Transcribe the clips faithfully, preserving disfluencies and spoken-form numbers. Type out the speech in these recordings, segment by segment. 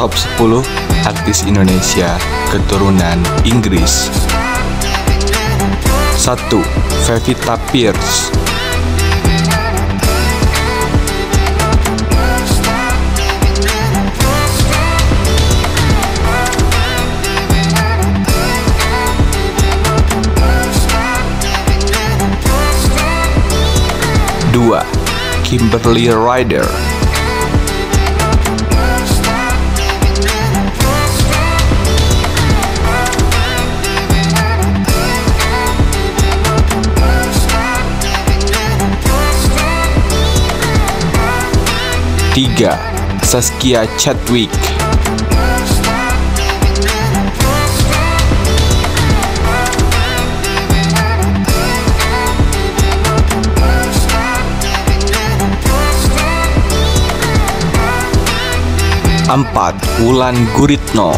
Top sepuluh artis Indonesia keturunan Inggris. Satu. Pevita Pierce. Dua. Kimberly Ryder. Tiga. Zaskia Chadwick. Empat. Wulan Guritno.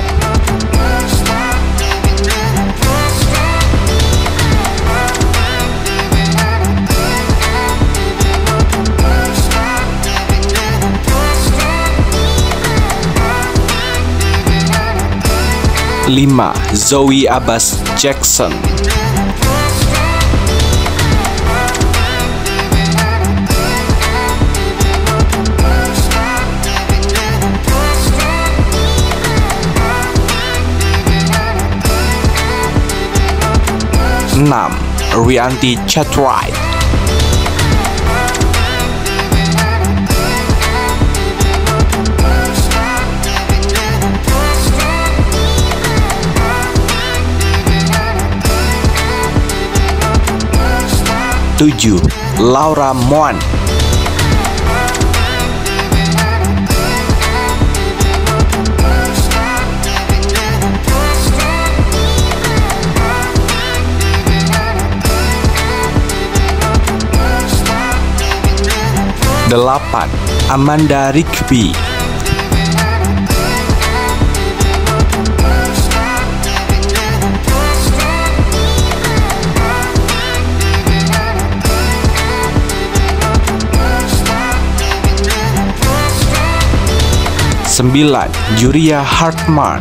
Lima. Zoe Abbas Jackson. Enam. Rianti Cartwright. Tujuh. Laura Moan. Delapan. Amanda Rigby. Sembilan. Juria Hartman.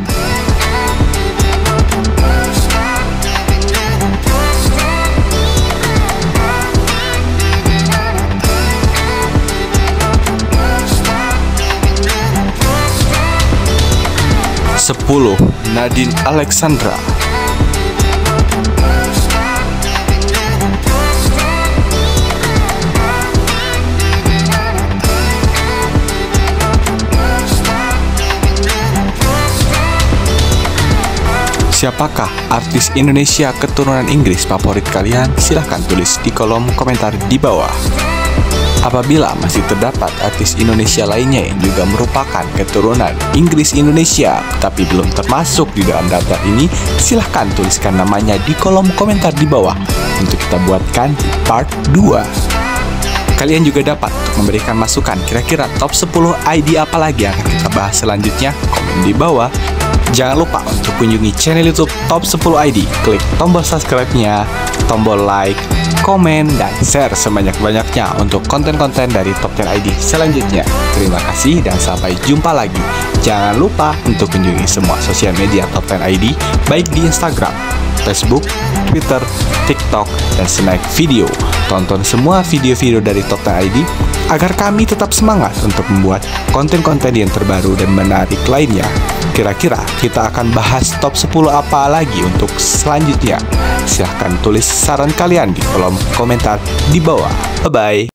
Sepuluh. Nadine Alexandra. Siapakah artis Indonesia keturunan Inggris favorit kalian? Silahkan tulis di kolom komentar di bawah. Apabila masih terdapat artis Indonesia lainnya yang juga merupakan keturunan Inggris Indonesia tapi belum termasuk di dalam daftar ini, silahkan tuliskan namanya di kolom komentar di bawah untuk kita buatkan di part dua. Kalian juga dapat memberikan masukan kira-kira top sepuluh I D apa lagi yang akan kita bahas selanjutnya, komen di bawah. Jangan lupa untuk kunjungi channel YouTube Top sepuluh I D, klik tombol subscribe-nya, tombol like, komen, dan share sebanyak-banyaknya untuk konten-konten dari Top sepuluh I D selanjutnya. Terima kasih dan sampai jumpa lagi. Jangan lupa untuk kunjungi semua sosial media Top sepuluh I D, baik di Instagram, Facebook, Twitter, TikTok, dan Snack Video. Tonton semua video-video dari Top sepuluh I D agar kami tetap semangat untuk membuat konten-konten yang terbaru dan menarik lainnya. Kira-kira kita akan bahas top sepuluh apa lagi untuk selanjutnya? Silahkan tulis saran kalian di kolom komentar di bawah. Bye-bye.